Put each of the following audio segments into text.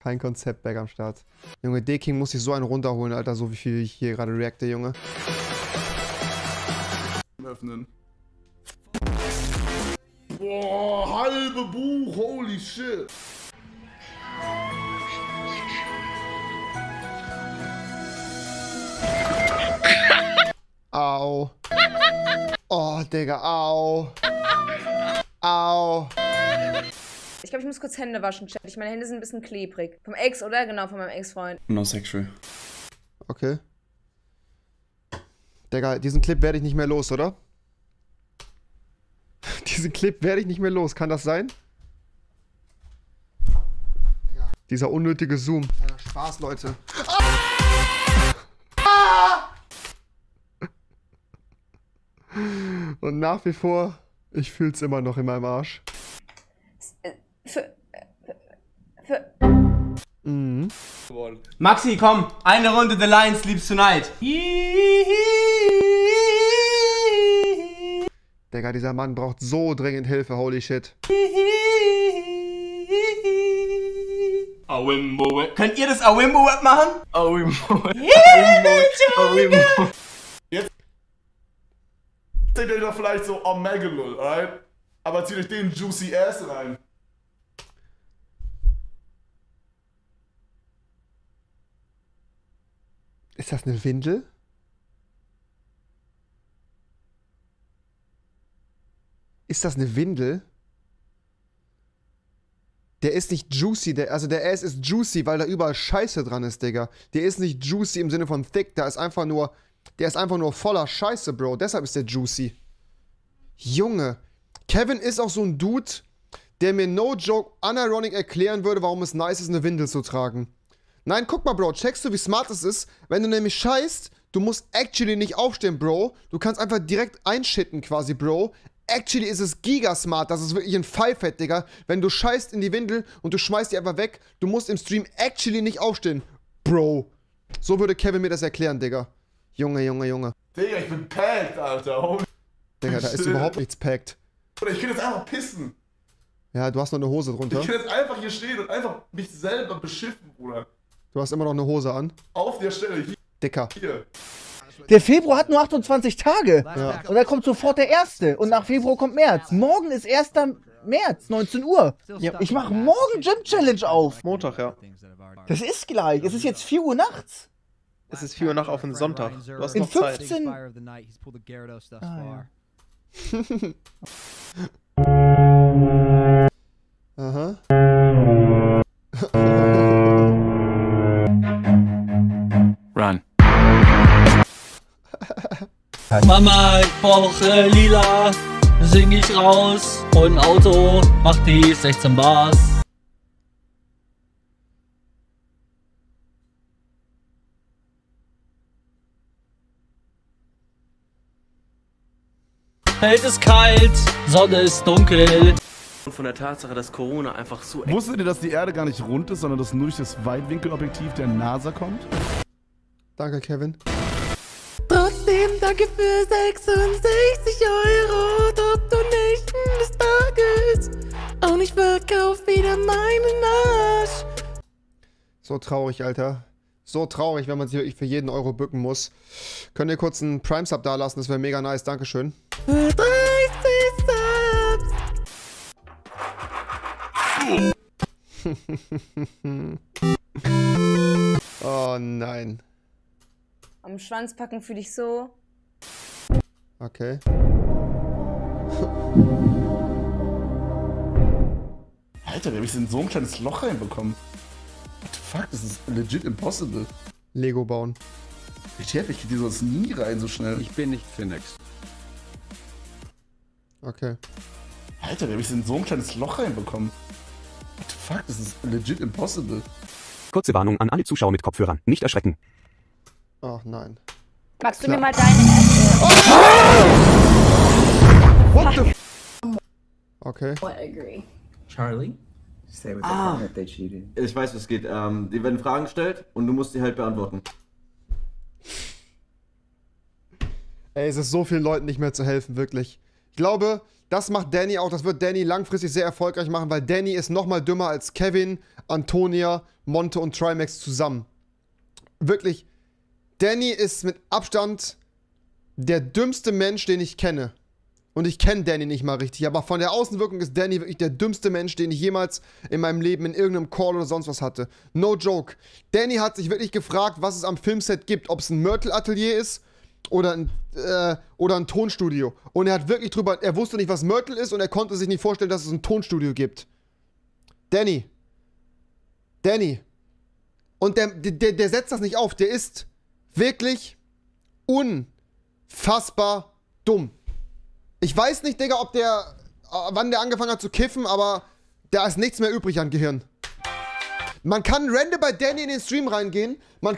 Kein Konzept, Back am Start. Junge, D-King muss sich so einen runterholen, Alter, so wie viel ich hier gerade reacte, Junge. Öffnen. Boah, halbe Buch, holy shit. Au. Oh, Digga, au. Au. Ich glaube, ich muss kurz Hände waschen, Chat. Meine Hände sind ein bisschen klebrig. Vom Ex, oder? Genau, von meinem Ex-Freund. No sexual. Okay. Digga, diesen Clip werde ich nicht mehr los, oder? Diesen Clip werde ich nicht mehr los. Kann das sein? Ja. Dieser unnötige Zoom. Ja, Spaß, Leute. Und nach wie vor, ich fühl's immer noch in meinem Arsch. Mhm. Maxi, komm, eine Runde The Lion Sleeps Tonight. Digga, dieser Mann braucht so dringend Hilfe, holy shit. Könnt ihr das Awimbo-Web machen? Jetzt denkt ihr doch vielleicht so, oh Megalol, alright? Aber zieht euch den Juicy Ass rein. Ist das eine Windel? Ist das eine Windel? Der ist nicht juicy, der Ass ist juicy, weil da überall Scheiße dran ist, Digga. Der ist nicht juicy im Sinne von thick, der ist einfach nur voller Scheiße, Bro. Deshalb ist der juicy. Junge, Kevin ist auch so ein Dude, der mir no joke unironic erklären würde, warum es nice ist, eine Windel zu tragen. Nein, guck mal, Bro, checkst du, wie smart es ist? Wenn du nämlich scheißt, du musst actually nicht aufstehen, Bro. Du kannst einfach direkt einschitten quasi, Bro. Actually ist es gigasmart, das ist wirklich ein Pfeifett, Digga. Wenn du scheißt in die Windel und du schmeißt die einfach weg, du musst im Stream actually nicht aufstehen, Bro. So würde Kevin mir das erklären, Digga. Junge, Junge, Junge. Digga, ich bin packed, Alter. Holy Digga, da ist überhaupt nichts packed. Oder ich kann jetzt einfach pissen. Ja, du hast noch eine Hose drunter. Ich kann jetzt einfach hier stehen und einfach mich selber beschiffen, Bruder. Du hast immer noch eine Hose an. Auf der Stelle, hier. Dicker. Hier. Der Februar hat nur 28 Tage. Ja. Und da kommt sofort der 1. Und nach Februar kommt März. Morgen ist 1. März, 19 Uhr. Ja. Ich mache morgen Gym Challenge auf. Montag, ja. Das ist gleich. Es ist jetzt 4 Uhr nachts. Es ist 4 Uhr nach auf den Sonntag. Du hast In noch Zeit. 15... Aha. Run. Mama, ich brauche lila, sing ich raus und ein Auto macht die 16 Bars. Welt ist kalt, Sonne ist dunkel. Und von der Tatsache, dass Corona einfach so... Wusstet ihr, dass die Erde gar nicht rund ist, sondern dass nur durch das Weitwinkelobjektiv der NASA kommt? Danke, Kevin. Trotzdem danke für 66 Euro. Top Donation des Tages. Und ich verkauf wieder meinen Arsch. So traurig, Alter. So traurig, wenn man sich wirklich für jeden Euro bücken muss. Könnt ihr kurz einen Prime-Sub da lassen? Das wäre mega nice. Dankeschön. Für 30 Subs. Oh nein. Am Schwanz packen fühle ich so. Okay. Alter, wie hab ich in so ein kleines Loch reinbekommen? What the fuck, das ist legit impossible. Lego bauen. Ich krieg die sonst nie rein so schnell. Ich bin nicht für nix. Okay. Alter, wie hab ich in so ein kleines Loch reinbekommen? What the fuck, das ist legit impossible. Kurze Warnung an alle Zuschauer mit Kopfhörern. Nicht erschrecken. Ach nein. Magst du mir mal deine What the f. Okay. I agree. Charlie? Ich weiß, was geht. Die werden Fragen gestellt und du musst die halt beantworten. Ey, es ist so vielen Leuten nicht mehr zu helfen, wirklich. Ich glaube, das macht Danny auch, das wird Danny langfristig sehr erfolgreich machen, weil Danny ist nochmal dümmer als Kevin, Antonia, Monte und Trimax zusammen. Wirklich, Danny ist mit Abstand der dümmste Mensch, den ich kenne. Und ich kenne Danny nicht mal richtig, aber von der Außenwirkung ist Danny wirklich der dümmste Mensch, den ich jemals in meinem Leben in irgendeinem Call oder sonst was hatte. No joke. Danny hat sich wirklich gefragt, was es am Filmset gibt, ob es ein Myrtle-Atelier ist oder ein Tonstudio. Und er hat wirklich er wusste nicht, was Myrtle ist und er konnte sich nicht vorstellen, dass es ein Tonstudio gibt. Danny. Und der setzt das nicht auf, der ist wirklich unfassbar dumm. Ich weiß nicht, Digga, wann der angefangen hat zu kiffen, aber da ist nichts mehr übrig an Gehirn. Man kann random bei Danny in den Stream reingehen. Man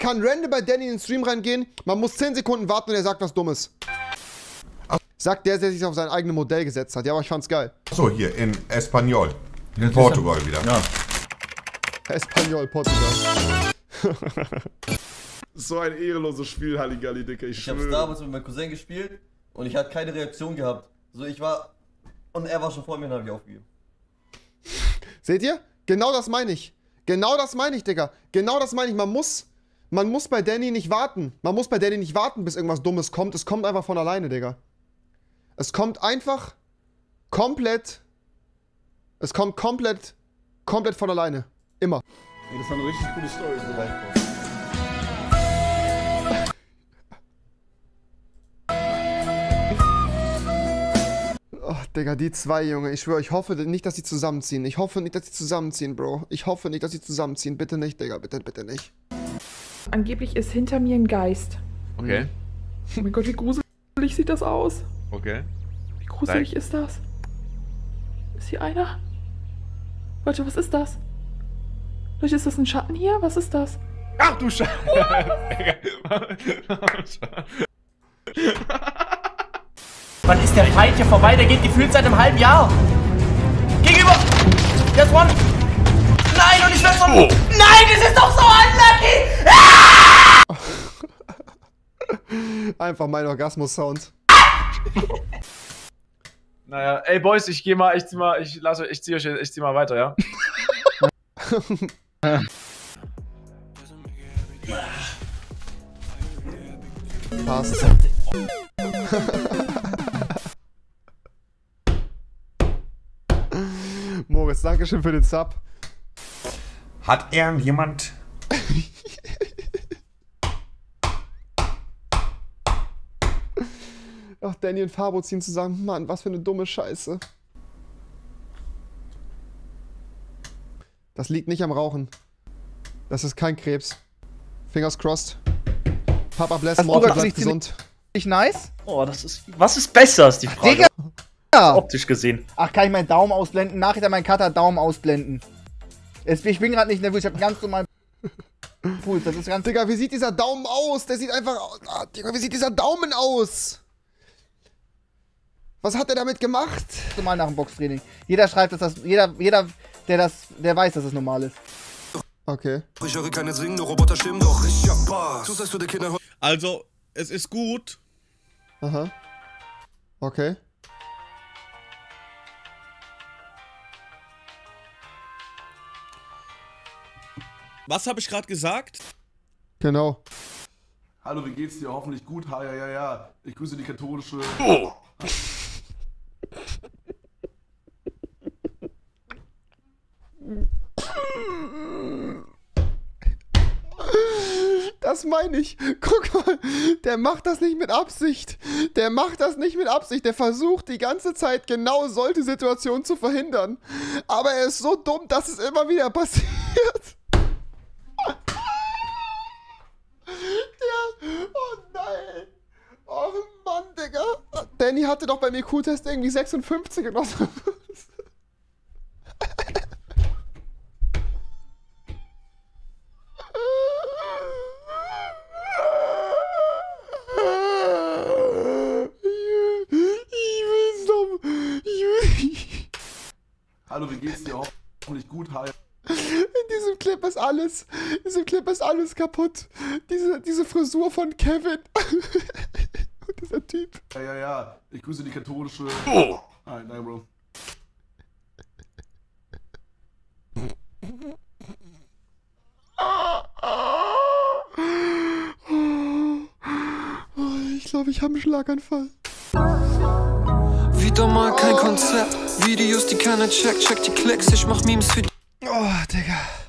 muss 10 Sekunden warten und er sagt was Dummes. Sagt der sich auf sein eigenes Modell gesetzt hat. Ja, aber ich fand's geil. So, hier in Espanol. In Portugal wieder. Ja. Espanol, Portugal. So ein ehrenloses Spiel, Halligalli, Dicker. Ich hab's damals mit meinem Cousin gespielt und ich hatte keine Reaktion gehabt. So, und er war schon vor mir und hab ich aufgegeben. Seht ihr? Genau das meine ich. Genau das meine ich, Digga. Genau das meine ich. Man muss bei Danny nicht warten. Bis irgendwas Dummes kommt. Es kommt einfach von alleine, Digga. Es kommt einfach komplett von alleine. Immer. Ey, das war eine richtig coole Story. Oh, Digga, die zwei, Junge. Ich schwöre, ich hoffe nicht, dass sie zusammenziehen. Bro. Ich hoffe nicht, dass sie zusammenziehen. Bitte nicht, Digga. Bitte nicht. Angeblich ist hinter mir ein Geist. Okay. Oh mein Gott, wie gruselig sieht das aus. Okay. Wie gruselig ist das? Ist hier einer? Leute, was ist das? Leute, ist das ein Schatten hier? Was ist das? Ach du Scheiße. Wann ist der Fight hier vorbei? Der geht gefühlt seit einem halben Jahr. Gegenüber. There's one. Nein, und ich werde von... Oh. Nein, das ist doch so unlucky! Einfach mein Orgasmus-Sound. Naja, ey Boys, ich zieh mal weiter, ja? Passt. Moritz, dankeschön für den Sub. Hat irgendjemand... Ach, Danny und Fabo ziehen zusammen. Mann, was für eine dumme Scheiße. Das liegt nicht am Rauchen. Das ist kein Krebs. Fingers crossed. Papa bless, Morten bleibt gesund. Nice? Oh, was ist besser, ist die Frage. Digga! Optisch gesehen. Ach, kann ich meinen Daumen ausblenden? Nachher meinen Cutter Daumen ausblenden. Ich bin gerade nicht nervös, ich hab einen ganz normalen Puls. Das ist ganz... Digga, wie sieht dieser Daumen aus? Der sieht einfach... Ah, Digga, wie sieht dieser Daumen aus? Was hat er damit gemacht? Normal nach dem Boxtraining. Jeder schreibt, dass das... Jeder, der weiß, dass es normal ist. Okay. Ich höre keine singende Roboter-Stimmen, doch ich hab Spaß. Du sagst für die Kinder... Also, es ist gut. Aha. Okay. Was habe ich gerade gesagt? Genau. Hallo, wie geht's dir? Hoffentlich gut. Ja. Ich grüße die katholische... Oh. Das meine ich. Guck mal, der macht das nicht mit Absicht. Der versucht die ganze Zeit genau solche Situationen zu verhindern. Aber er ist so dumm, dass es immer wieder passiert. Oh nein. Oh Mann, Digga. Danny hatte doch beim IQ-Test irgendwie 56 oder so. Hallo, wie geht's dir? Hoffentlich gut. In diesem Clip ist alles kaputt. Diese Frisur von Kevin. Dieser Typ. Ja. Ich grüße die katholische... Nein, Bro. Ich glaube, ich habe einen Schlaganfall. Wieder mal kein Konzept. Videos, die keiner checkt. Check die Klicks, ich mach Memes für... Oh, Digga.